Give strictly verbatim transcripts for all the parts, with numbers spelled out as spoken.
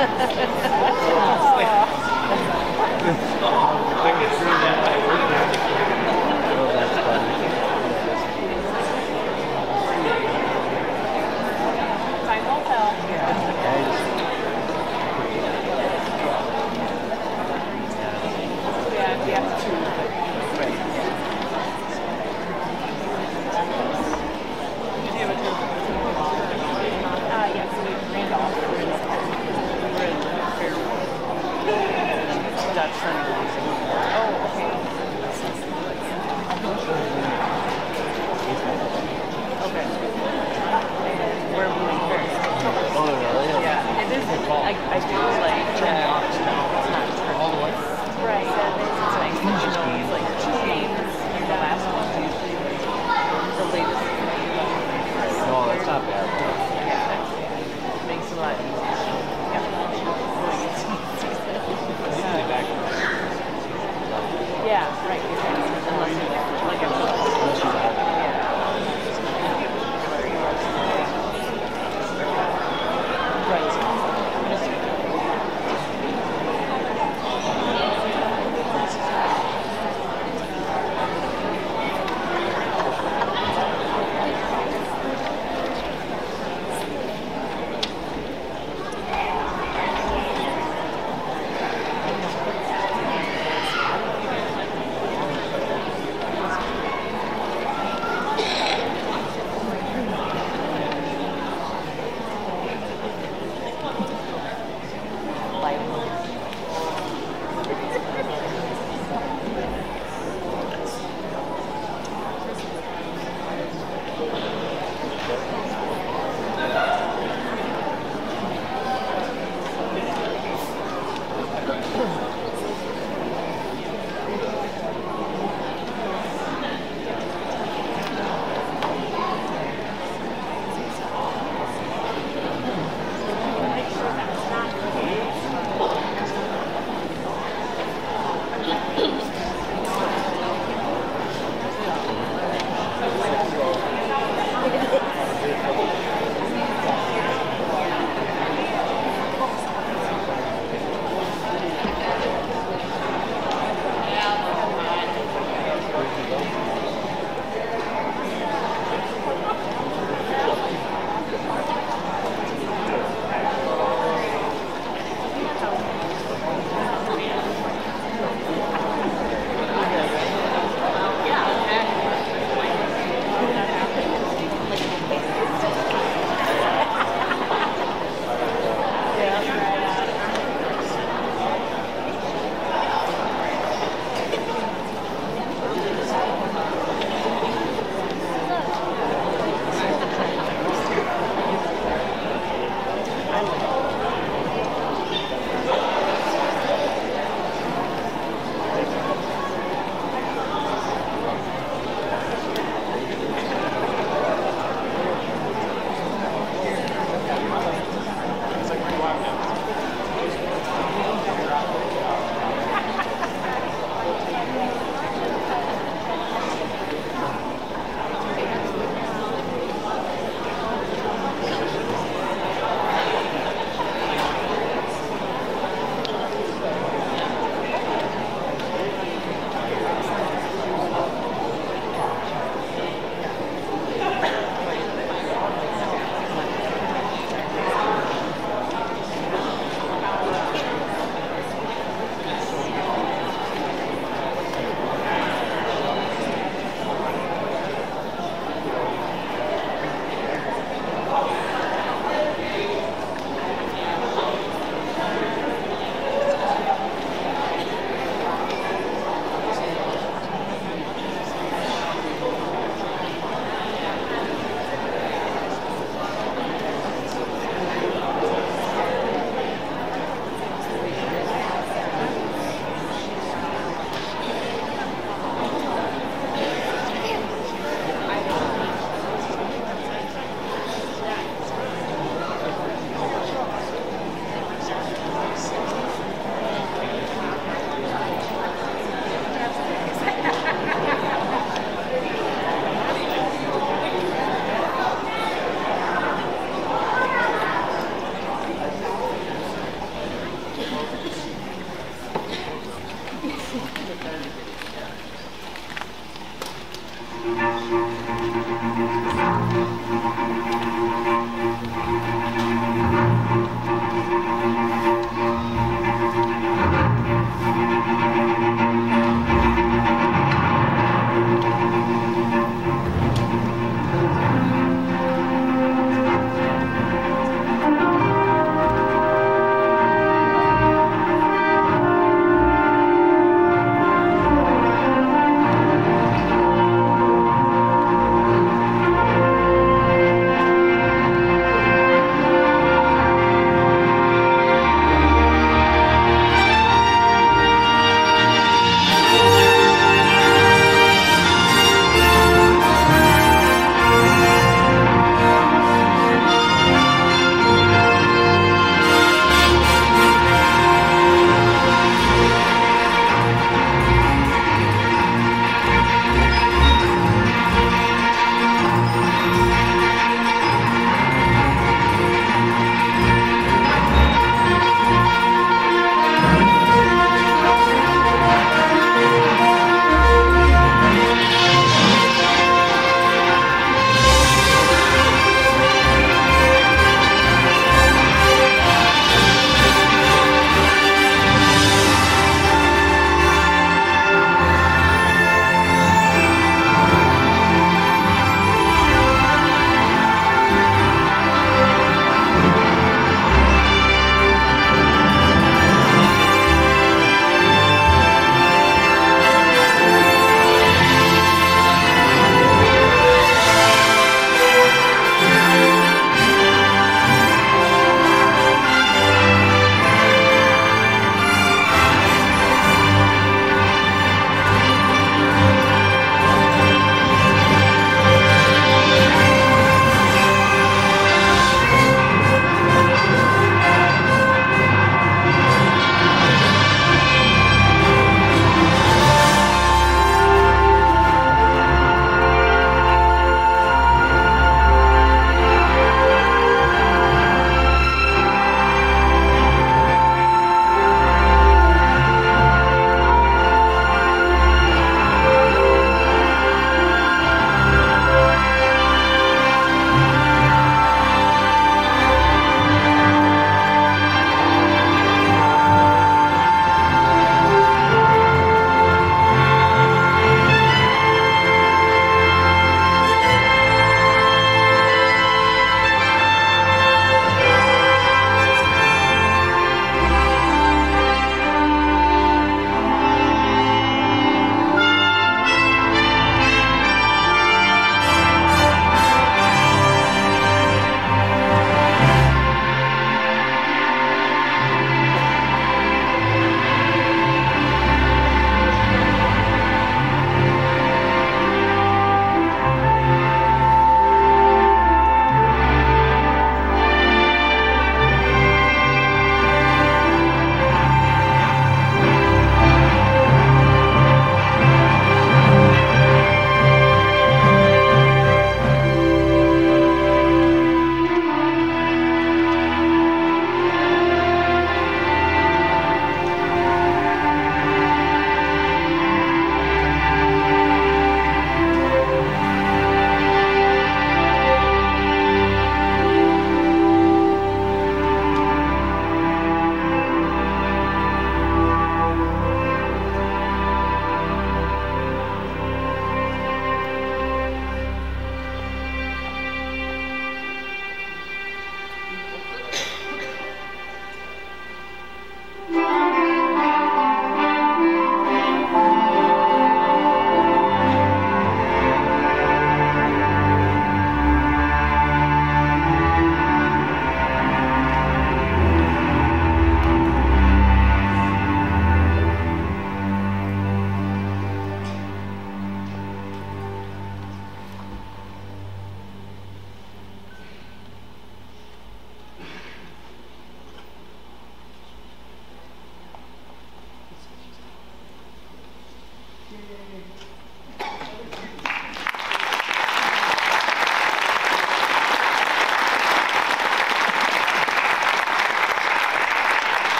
Uh, yes, we ran off.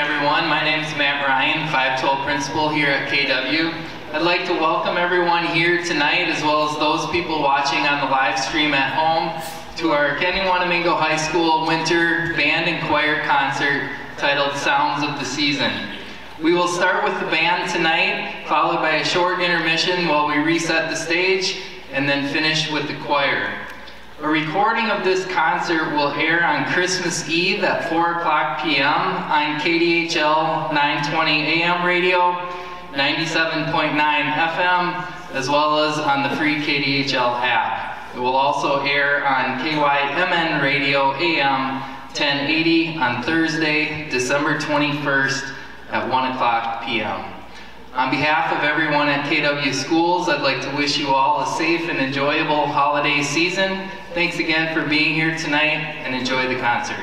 everyone. My name is Matt Ryan, five twelve principal here at K W. I'd like to welcome everyone here tonight, as well as those people watching on the live stream at home, to our Kenyon-Wanamingo High School Winter Band and Choir Concert titled Sounds of the Season. We will start with the band tonight, followed by a short intermission while we reset the stage, and then finish with the choir. A recording of this concert will air on Christmas Eve at four o'clock p m on K D H L nine twenty A M radio, ninety-seven point nine F M, as well as on the free K D H L app. It will also air on K Y M N radio A M ten eighty on Thursday, December twenty-first at one o'clock p m On behalf of everyone at K W Schools, I'd like to wish you all a safe and enjoyable holiday season. Thanks again for being here tonight, and enjoy the concert.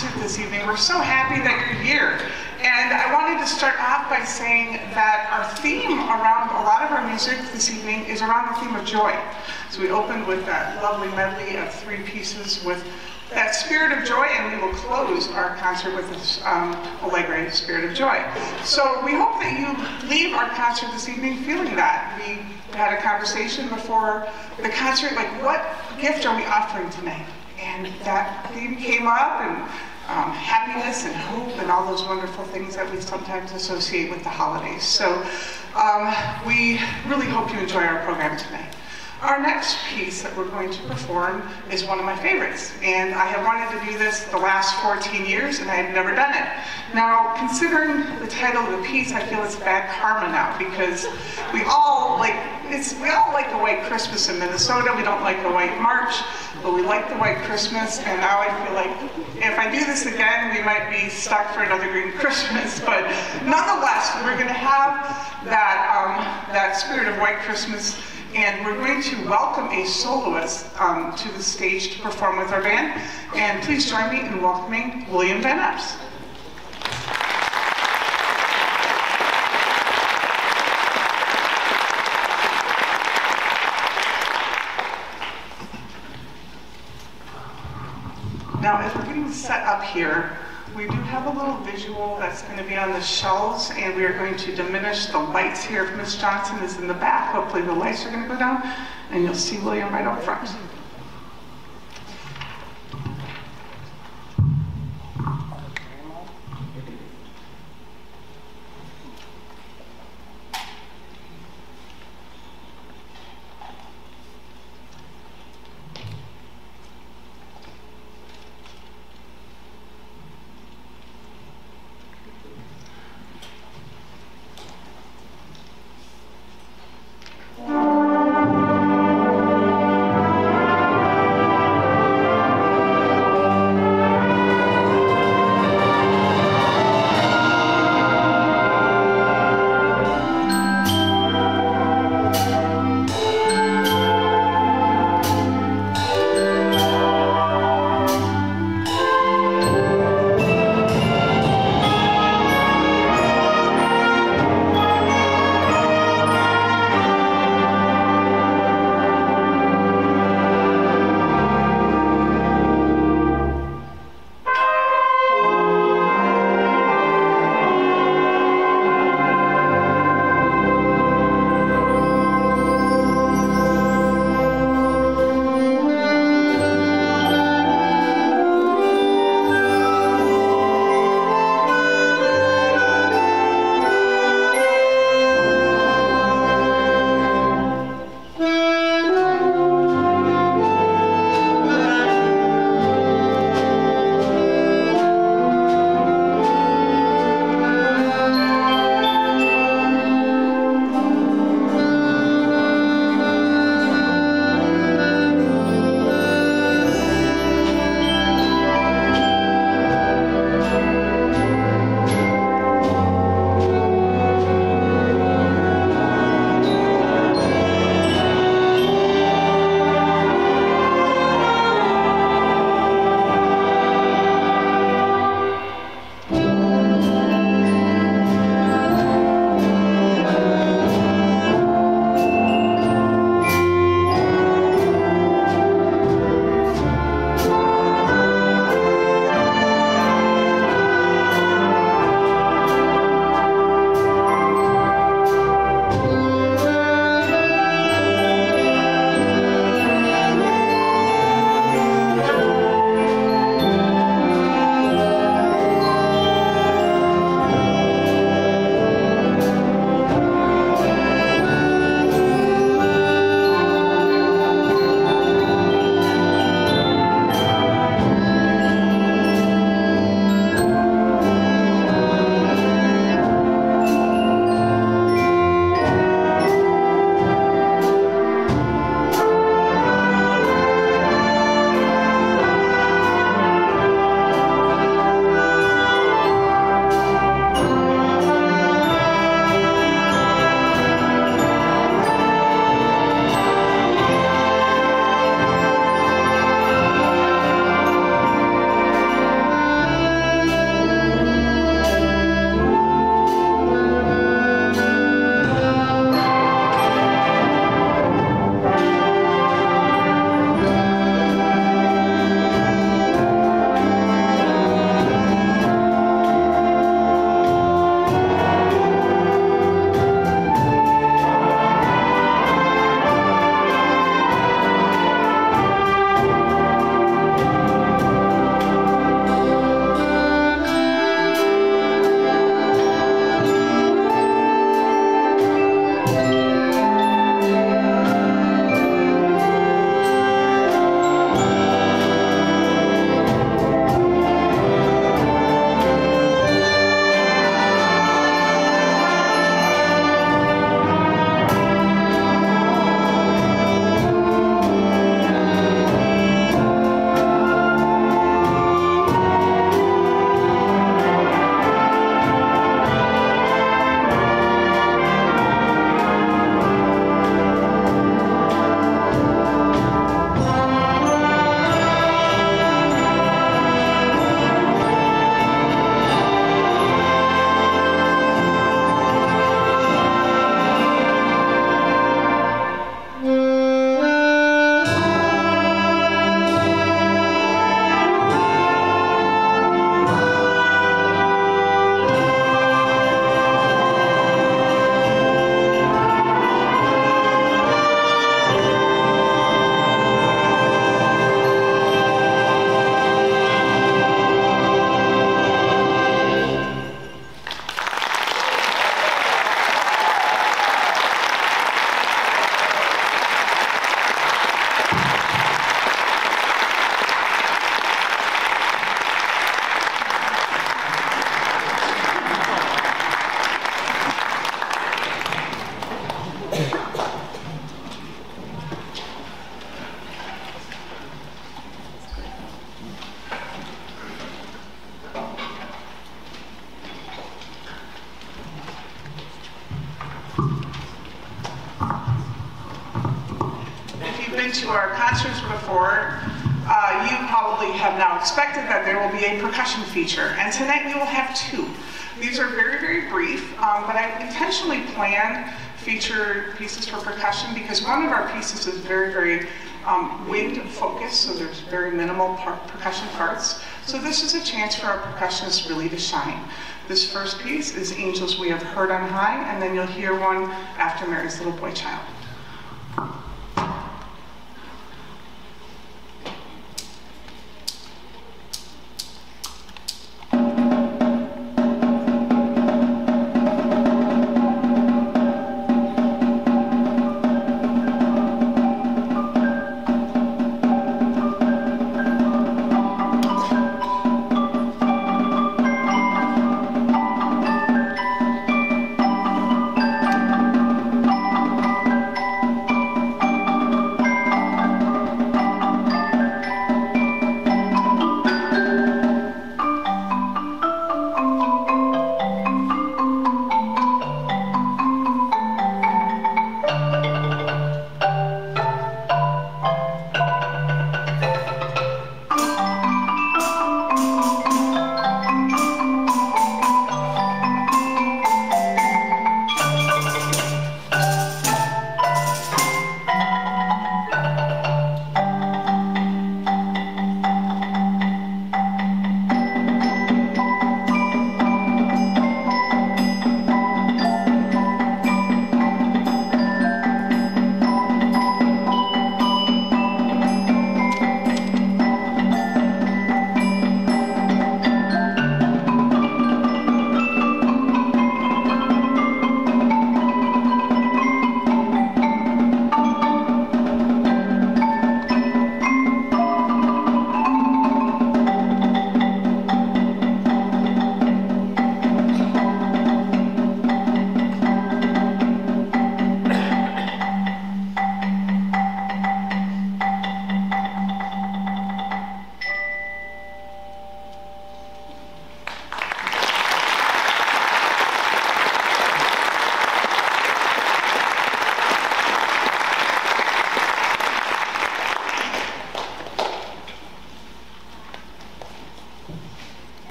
concert this evening. We're so happy that you're here. And I wanted to start off by saying that our theme around a lot of our music this evening is around the theme of joy. So we opened with that lovely medley of three pieces with that spirit of joy, and we will close our concert with this um, Allegre, Spirit of Joy. So we hope that you leave our concert this evening feeling that. We had a conversation before the concert, like, what gift are we offering tonight? And that theme came up, and um, happiness and hope and all those wonderful things that we sometimes associate with the holidays. So um, we really hope you enjoy our program tonight. Our next piece that we're going to perform is one of my favorites, and I have wanted to do this the last fourteen years, and I have never done it. Now, considering the title of the piece, I feel it's bad karma now, because we all like it's we all like the White Christmas in Minnesota. We don't like the White March, but we like the White Christmas, and now I feel like if I do this again, we might be stuck for another Green Christmas. But nonetheless, we're going to have that um, that spirit of White Christmas. And we're going to welcome a soloist um, to the stage to perform with our band. And please join me in welcoming William Van Epps. Now, as we're getting set up here, we do have a little visual that's going to be on the shelves, and we are going to diminish the lights here. If Miss Johnson is in the back, hopefully the lights are going to go down, and you'll see William right up front. been to our concerts before, uh, you probably have now expected that there will be a percussion feature, and tonight we will have two. These are very, very brief, um, but I intentionally plan feature pieces for percussion because one of our pieces is very, very um, wind focused, so there's very minimal par percussion parts. So this is a chance for our percussionists really to shine. This first piece is Angels We Have Heard on High, and then you'll hear one after Mary's Little Boy Child.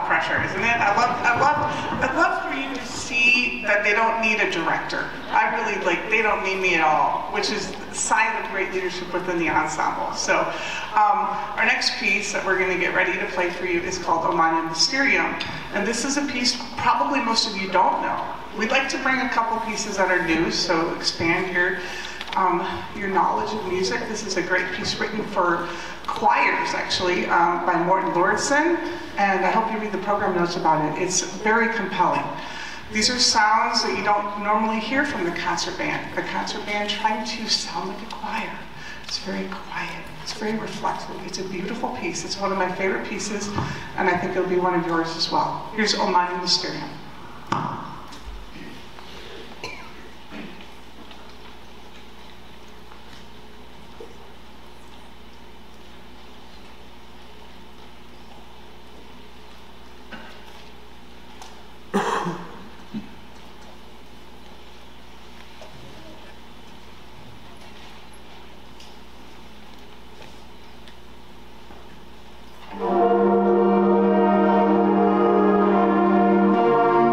pressure, isn't it? I love, I love, I love for you to see that they don't need a director. I really like, they don't need me at all, which is a sign of great leadership within the ensemble. So um, our next piece that we're going to get ready to play for you is called O Magnum Mysterium. And this is a piece probably most of you don't know. We'd like to bring a couple pieces that are new, so expand your Um, your knowledge of music. This is a great piece written for choirs, actually, um, by Morton Lordson, and I hope you read the program notes about it. It's very compelling. These are sounds that you don't normally hear from the concert band. The concert band trying to sound like a choir. It's very quiet. It's very reflective. It's a beautiful piece. It's one of my favorite pieces, and I think it'll be one of yours as well. Here's O Magnum Mysterium. Thank you.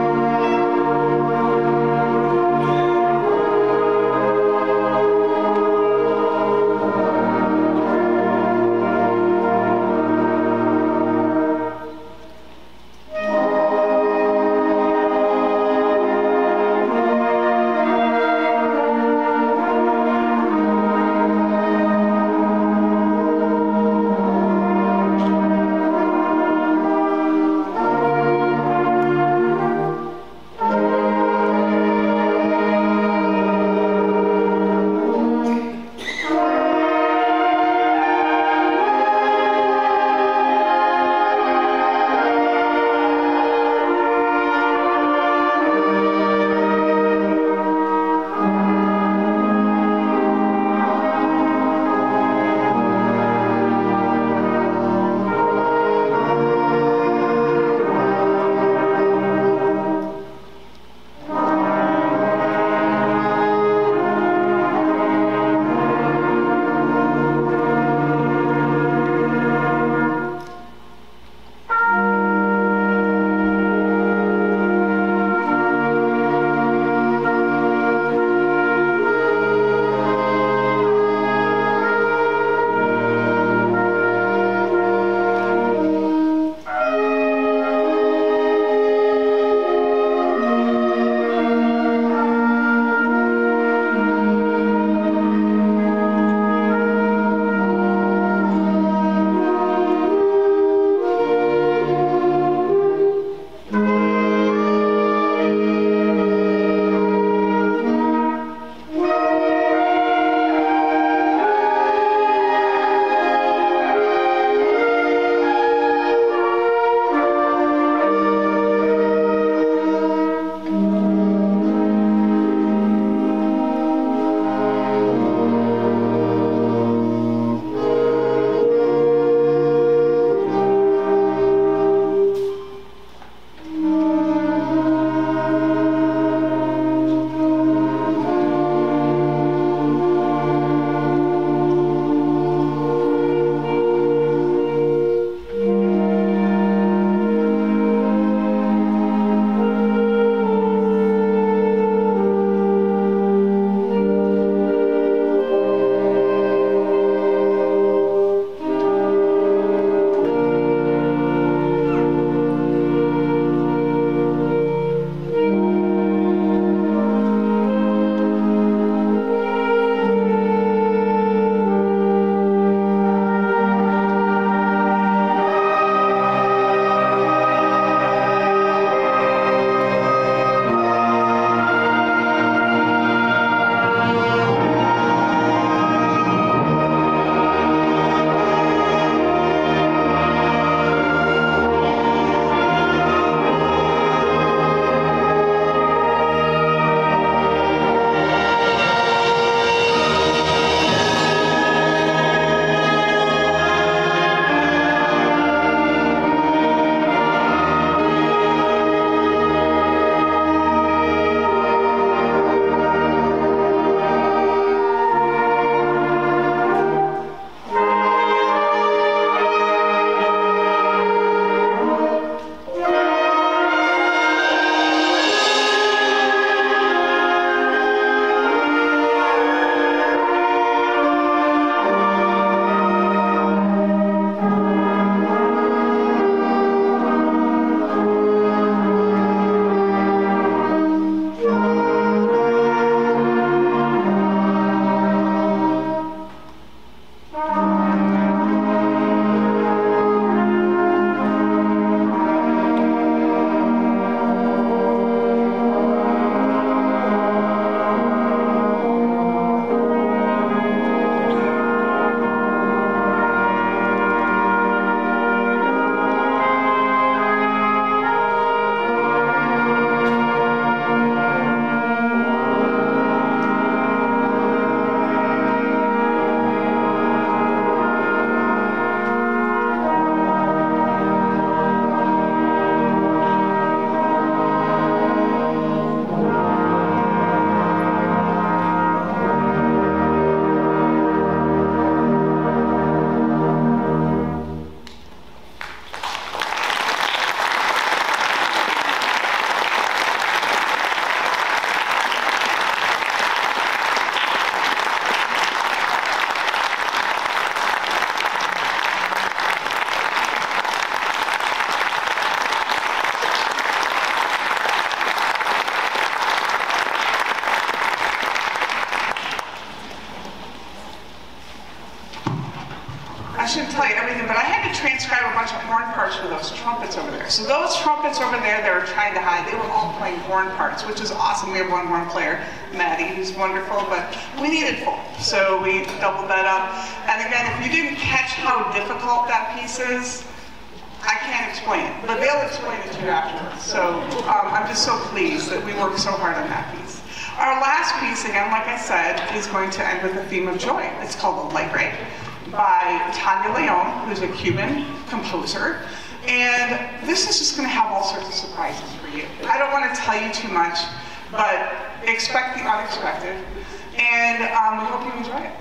I shouldn't tell you everything, but I had to transcribe a bunch of horn parts for those trumpets over there. So those trumpets over there they were trying to hide, they were all playing horn parts, which is awesome. We have one horn player, Maddie, who's wonderful, but we needed four. So we doubled that up. And again, if you didn't catch how difficult that piece is, I can't explain it, but they'll explain it to you afterwards. So um, I'm just so pleased that we worked so hard on that piece. Our last piece, again, like I said, is going to end with a theme of joy. It's called The Light Ray by Tanya Leon, who's a Cuban composer. And this is just going to have all sorts of surprises for you. I don't want to tell you too much, but expect the unexpected. And um, we hope you enjoy it.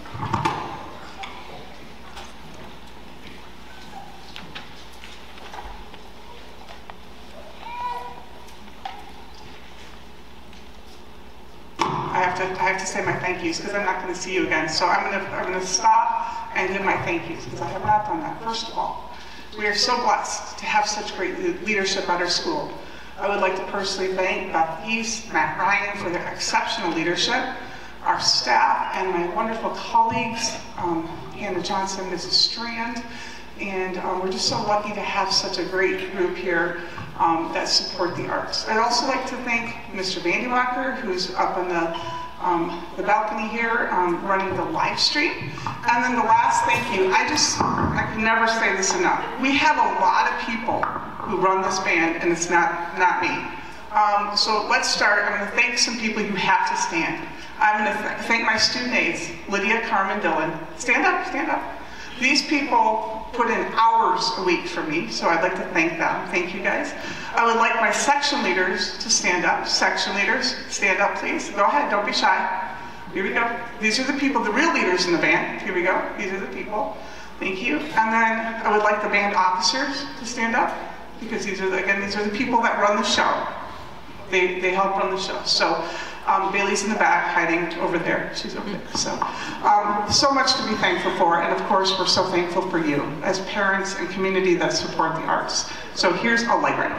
I have to, I have to say my thank yous because I'm not going to see you again. So I'm going to, I'm going to stop and give my thank yous because I have not done that. First of all, we are so blessed to have such great leadership at our school. I would like to personally thank Beth East, Matt Ryan for their exceptional leadership, our staff, and my wonderful colleagues, um, Hannah Johnson, Missus Strand, and um, we're just so lucky to have such a great group here um, that support the arts. I'd also like to thank Mister Vandywacker, who's up on the, um, the balcony here um, running the live stream. And then the last thank you, I just, I can never say this enough. We have a lot of people who run this band, and it's not, not me. Um, so let's start. I'm going to thank some people who have to stand. I'm going to th thank my student aides, Lydia, Carmen, Dylan. Stand up, stand up. These people put in hours a week for me, so I'd like to thank them. Thank you guys. I would like my section leaders to stand up. Section leaders, stand up please. Go ahead, don't be shy. Here we go. These are the people, the real leaders in the band. Here we go. These are the people. Thank you. And then I would like the band officers to stand up, because these are, the, again, these are the people that run the show. They, they help run the show. So um, Bailey's in the back, hiding over there. She's over there. So, um, so much to be thankful for. And of course, we're so thankful for you as parents and community that support the arts. So here's a light ray.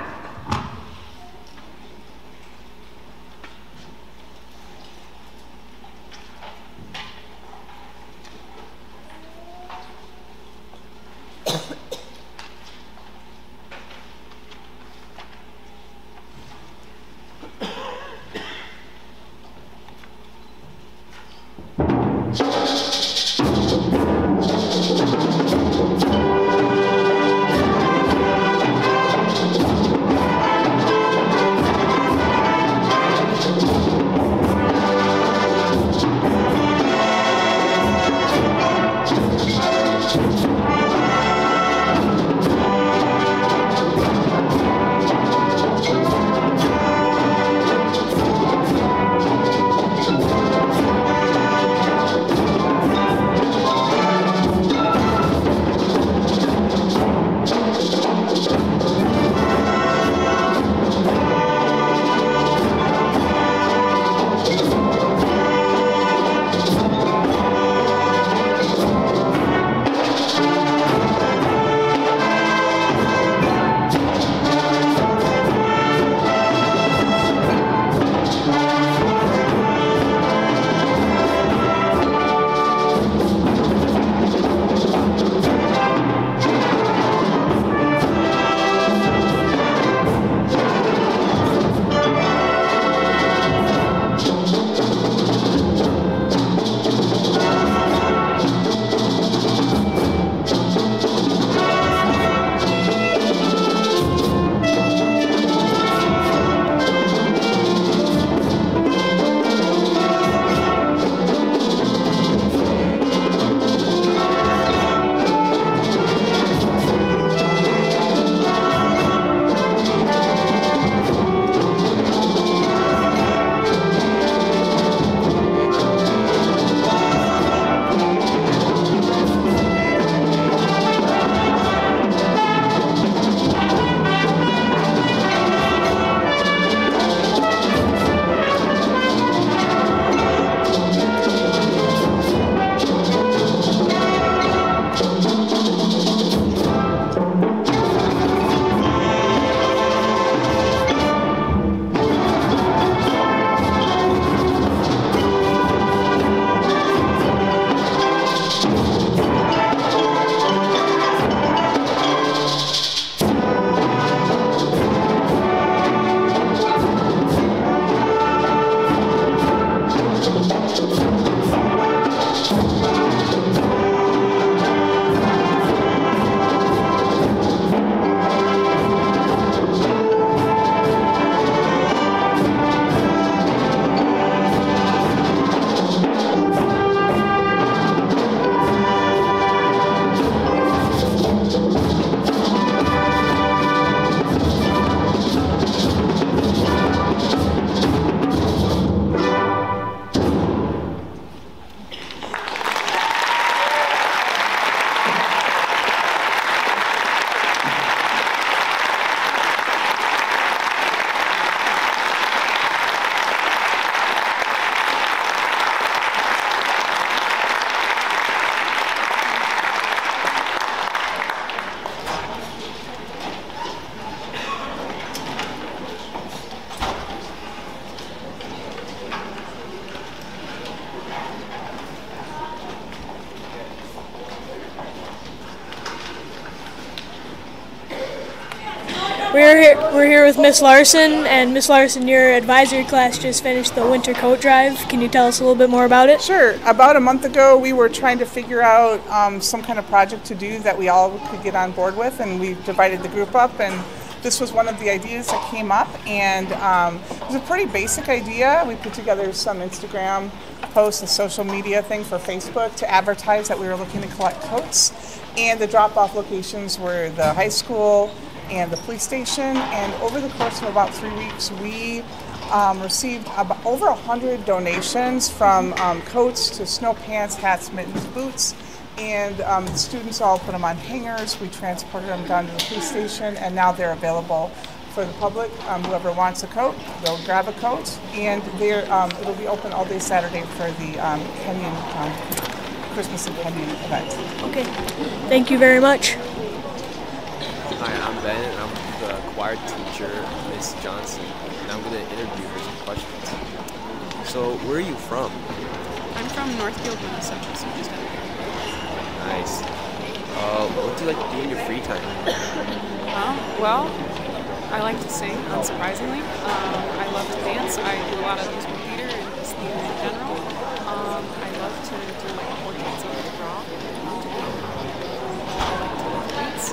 We're here, we're here with Miss Larson, and Miss Larson, your advisory class just finished the winter coat drive. Can you tell us a little bit more about it? Sure. About a month ago, we were trying to figure out um, some kind of project to do that we all could get on board with, and we divided the group up, and this was one of the ideas that came up, and um, it was a pretty basic idea. We put together some Instagram posts, a social media thing for Facebook to advertise that we were looking to collect coats, and the drop-off locations were the high school and the police station. And over the course of about three weeks, we um, received about over one hundred donations, from um, coats to snow pants, hats, mittens, boots. And um, the students all put them on hangers. We transported them down to the police station, and now they're available for the public. Um, whoever wants a coat, they'll grab a coat, and they're, um, it'll be open all day Saturday for the um, Kenyon, um, Christmas and Kenyon event. Okay, thank you very much. Hi, I'm Ben, and I'm the choir teacher, Miss Johnson, and I'm going to interview her some questions. So, where are you from? I'm from Northfield, Minnesota, so just out here. Nice. Uh, what do you like to do in your free time? Um, well, I like to sing, unsurprisingly. Um, I love to dance. I do a lot of musical theater and just theater in general. Um, I love to do like portraits of the raw. I like to lift weights.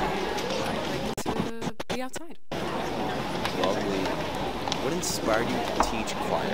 To be outside. Lovely. What inspired you to teach choir?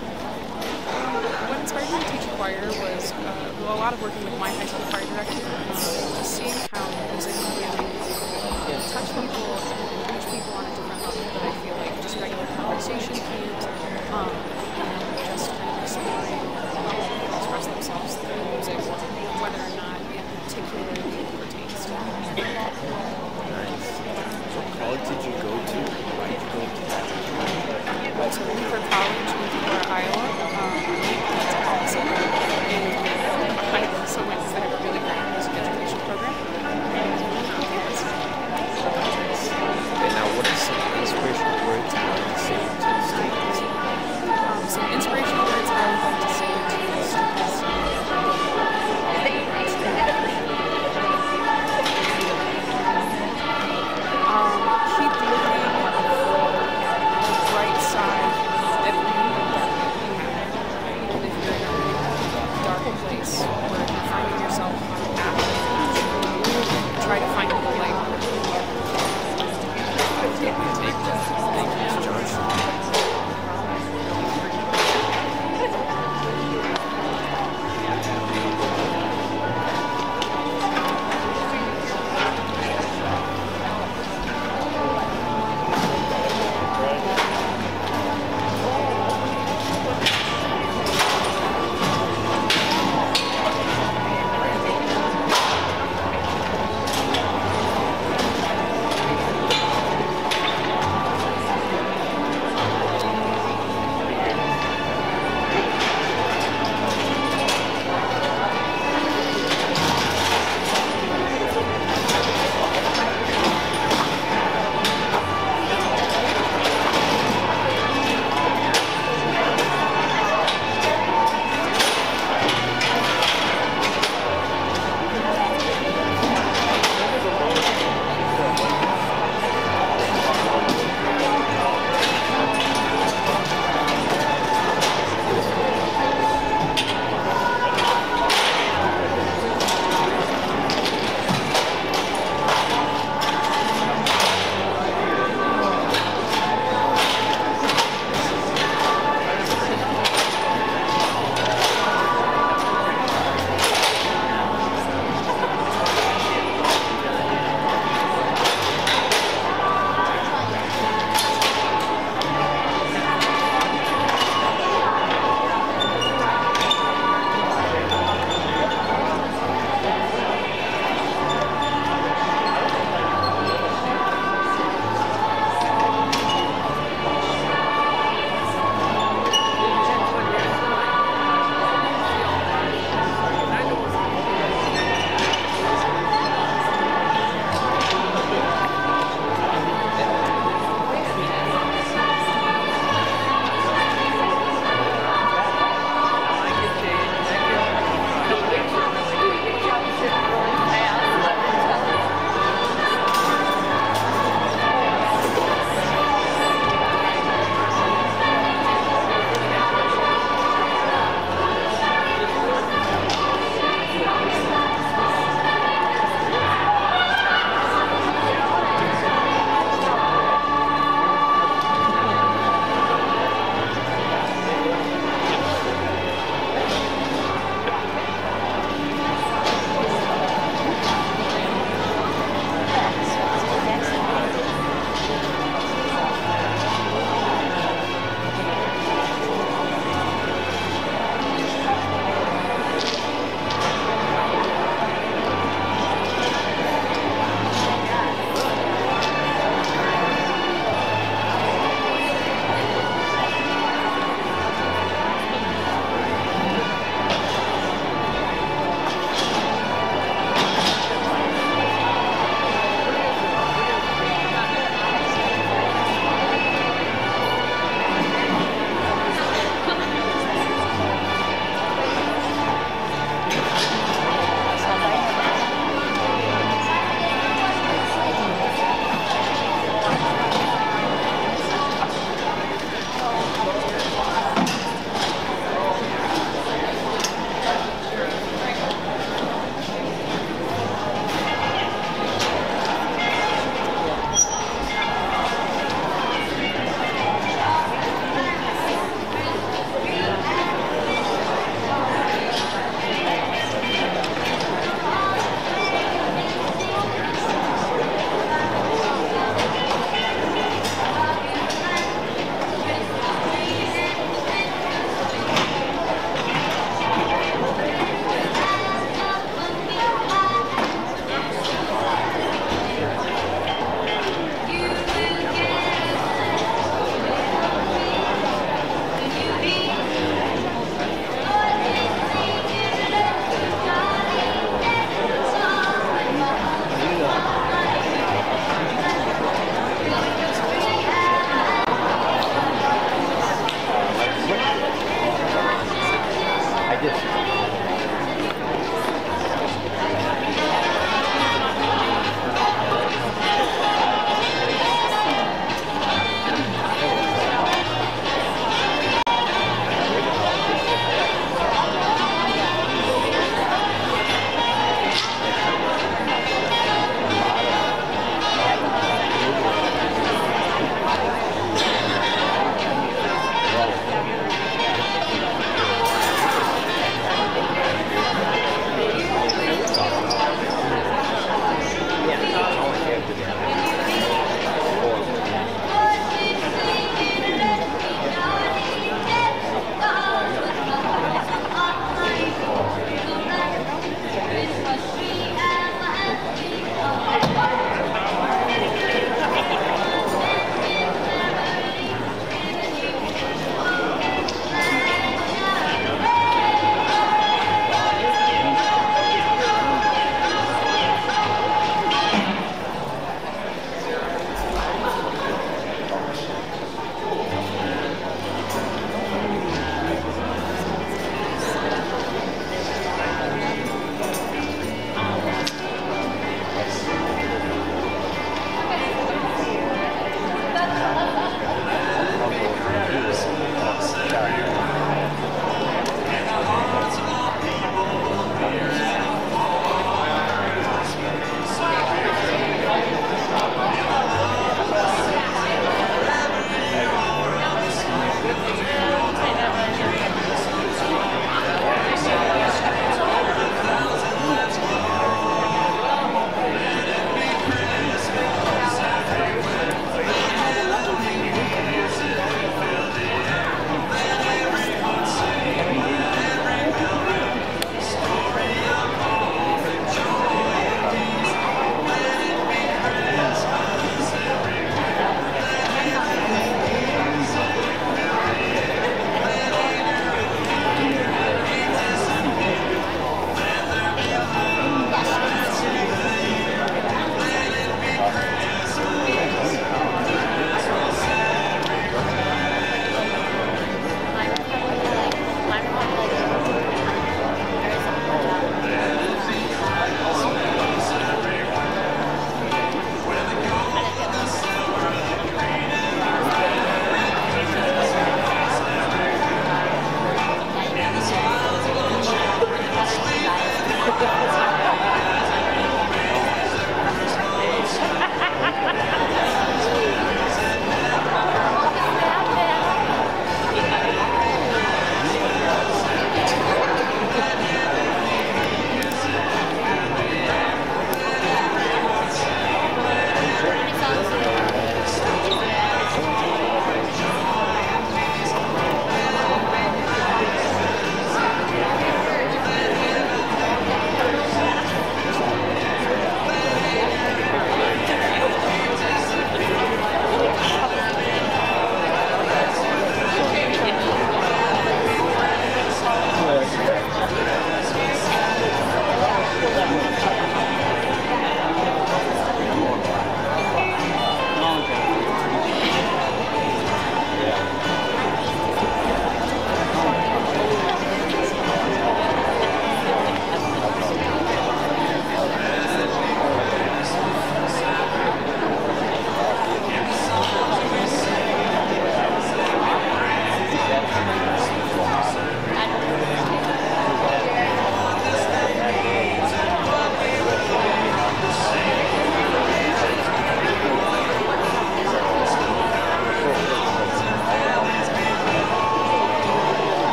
What inspired me to teach choir was uh, well, a lot of working with my high school choir director, uh, just seeing how music can really touch people and reach people on a different level that I feel like just regular conversation can't, um, and just kind of exploring how people express themselves through music, whether or not it particularly pertains to them. Nice. What college did you go to? Why did you go to that? I went to Luther College in Decorah, Iowa. Um, that's awesome. And I also went to have a really great music education program. And now, what are some inspirational words you want to say to the students? Um, some inspirational words I would like to say to the students. Um, keep looking for the bright side of every dark that you have. Even if you're in a really dark place where you're finding yourself on a path, try to find the light. Take that. Thank you, Miss Johnson.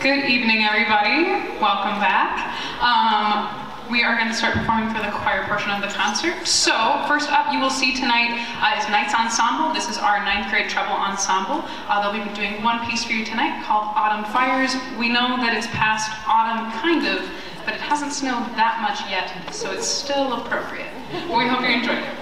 Good evening, everybody. Welcome back. Um, we are going to start performing for the choir portion of the concert. So, first up, you will see tonight uh, is Knights Ensemble. This is our ninth grade treble ensemble. Uh, they'll be doing one piece for you tonight called Autumn Fires. We know that it's past autumn, kind of, but it hasn't snowed that much yet, so it's still appropriate. We hope you enjoy it.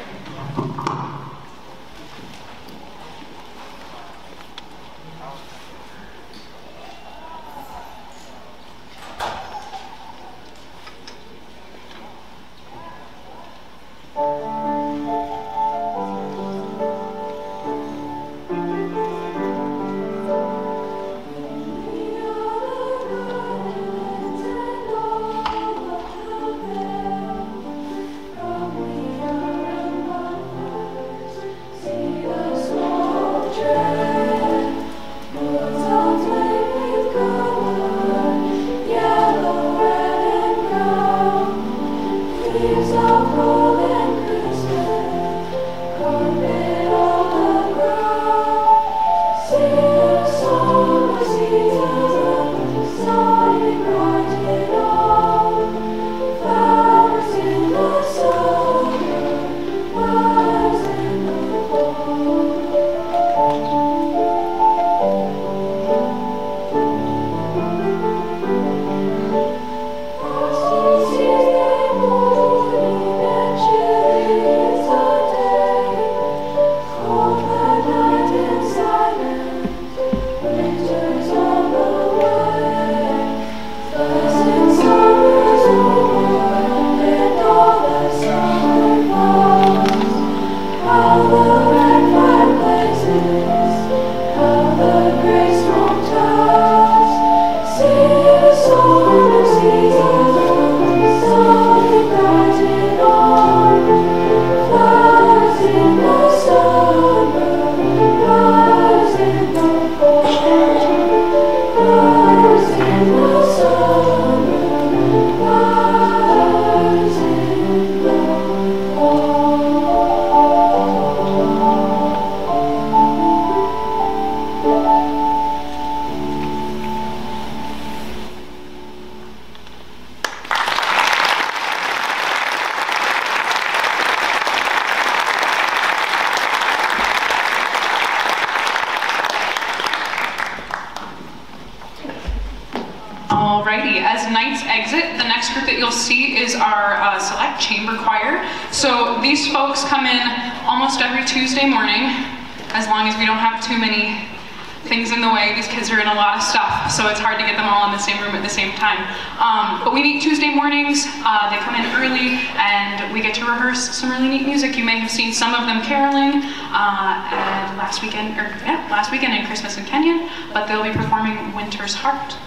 Alrighty, as Knights exit, the next group that you'll see is our uh, select chamber choir. So these folks come in almost every Tuesday morning, as long as we don't have too many things in the way. These kids are in a lot of stuff, so it's hard to get them all in the same room at the same time. Um, but we meet Tuesday mornings, uh, they come in early, and we get to rehearse some really neat music. You may have seen some of them caroling uh, and last weekend, or yeah, last weekend in Christmas in Kenyon, but they'll be performing Winter's Heart.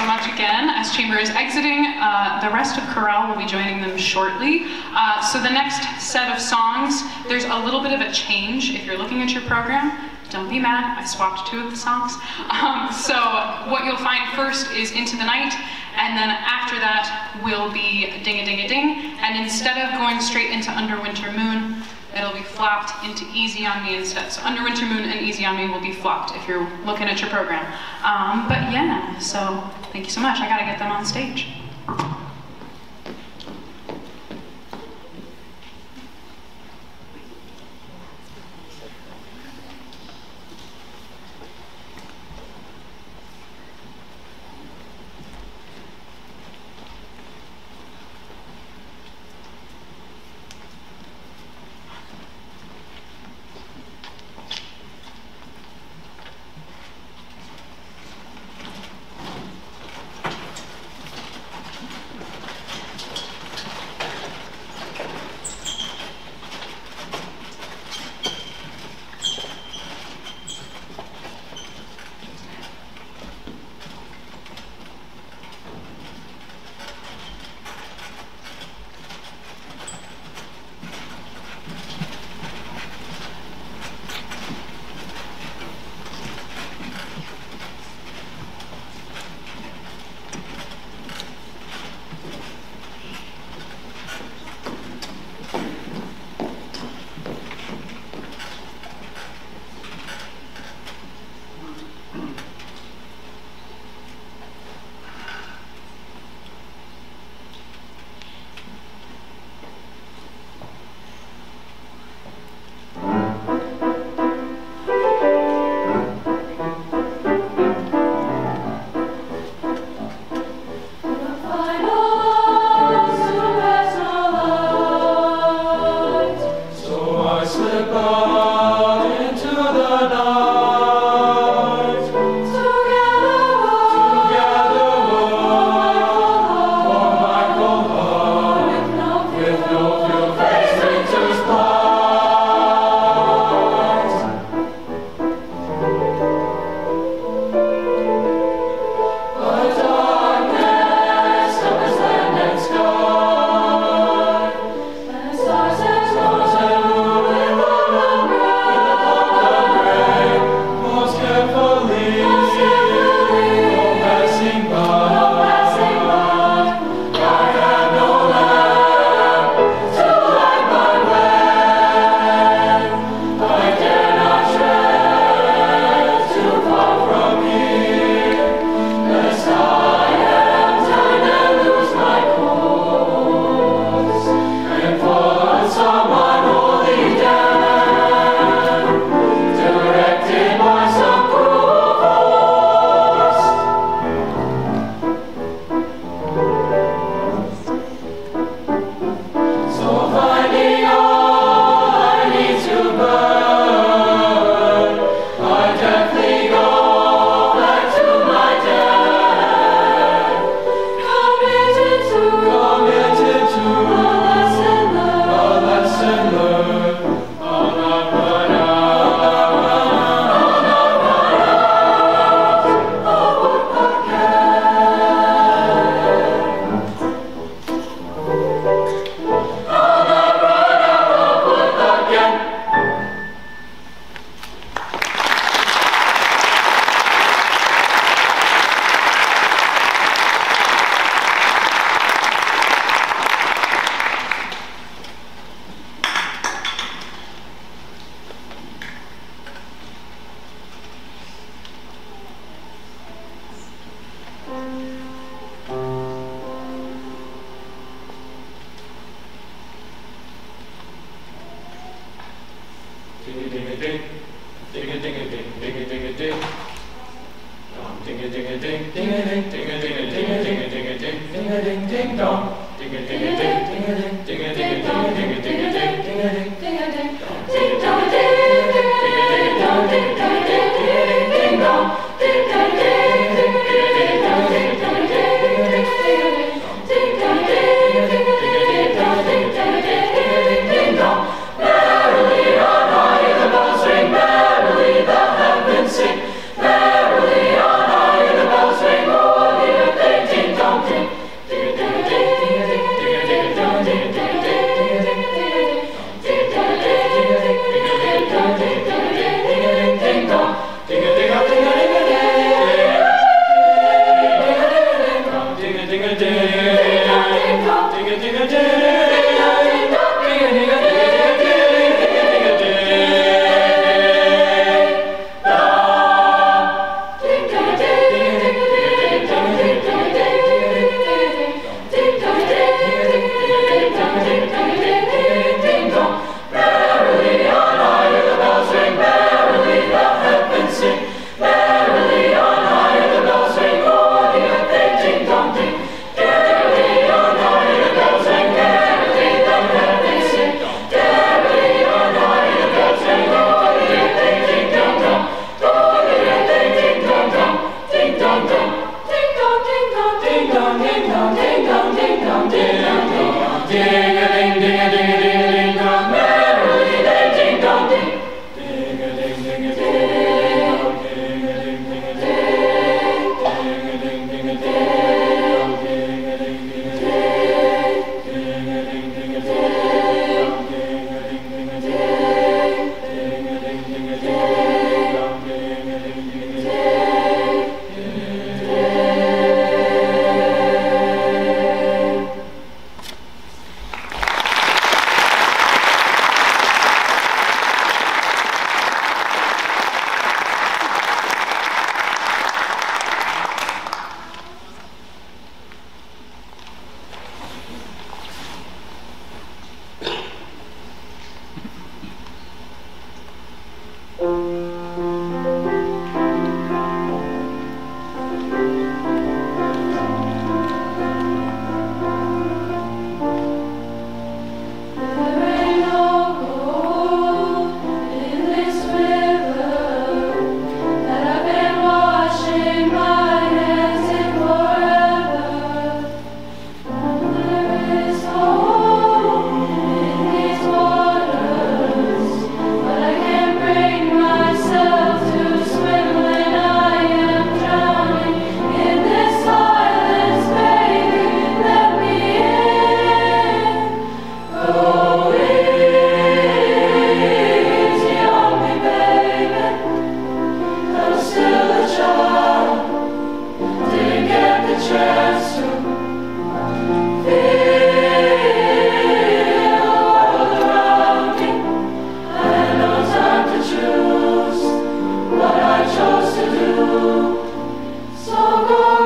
much again. As Chamber is exiting, uh, the rest of chorale will be joining them shortly. Uh, so the next set of songs, there's a little bit of a change if you're looking at your program. Don't be mad, I swapped two of the songs. Um, so what you'll find first is Into the Night, and then after that will be Ding-a-Ding-a-Ding, and instead of going straight into Under Winter Moon, it'll be flopped into Easy on Me instead. So Under Winter Moon and Easy on Me will be flopped if you're looking at your program. Um, but yeah, so thank you so much. I gotta get them on stage. Merrily on high the bells ring, oh, the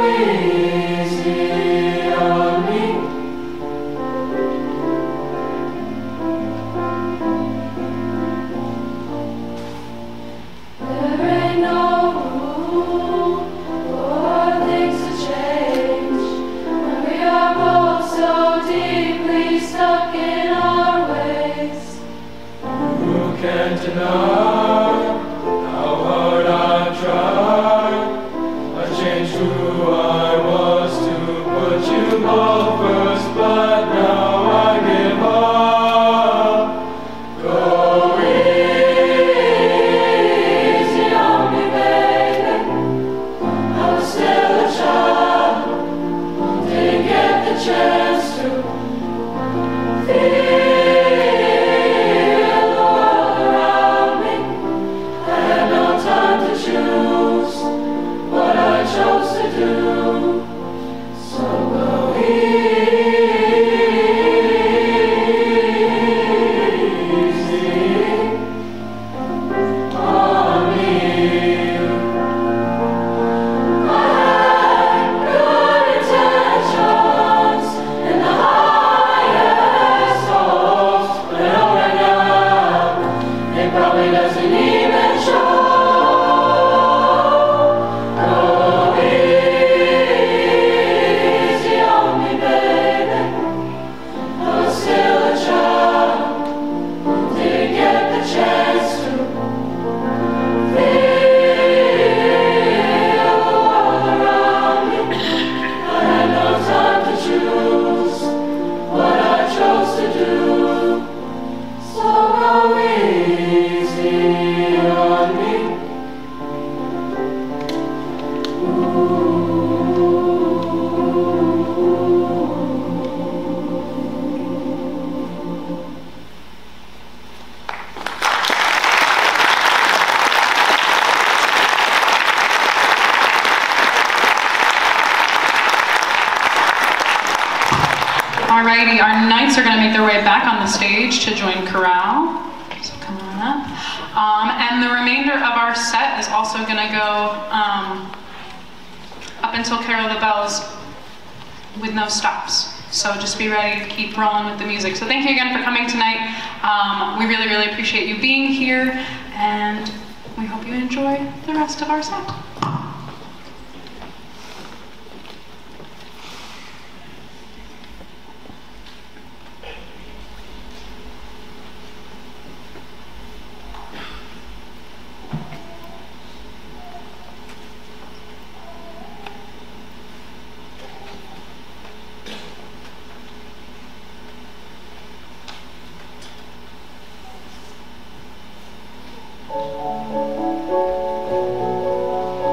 Alrighty, our knights are going to make their way back on the stage to join chorale. So come on up. Um, and the remainder of our set is also going to go um, up until Carol of the Bells with no stops. So just be ready to keep rolling with the music. So thank you again for coming tonight. Um, we really, really appreciate you being here, and we hope you enjoy the rest of our set. Thank you.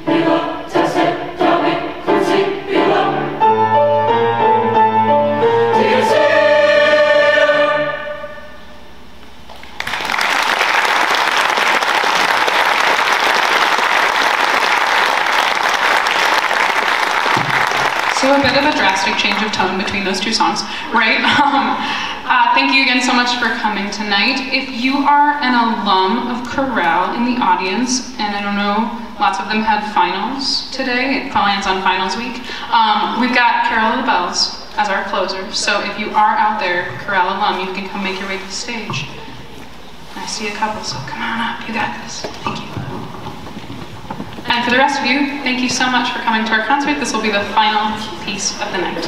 So a bit of a drastic change of tone between those two songs, right? Um, uh, thank you again so much for coming tonight. If you are an alum of Chorale in the audience, and I don't know, lots of them had finals today, it lands on finals week, um, we've got Carol of the Bells as our closer. So if you are out there, Chorale alum, you can come make your way to the stage. I see a couple, so come on up, you got this. Thank you. And for the rest of you, thank you so much for coming to our concert. This will be the final piece of the night.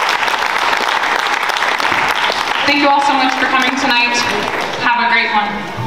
Thank you all so much for coming tonight. Have a great one.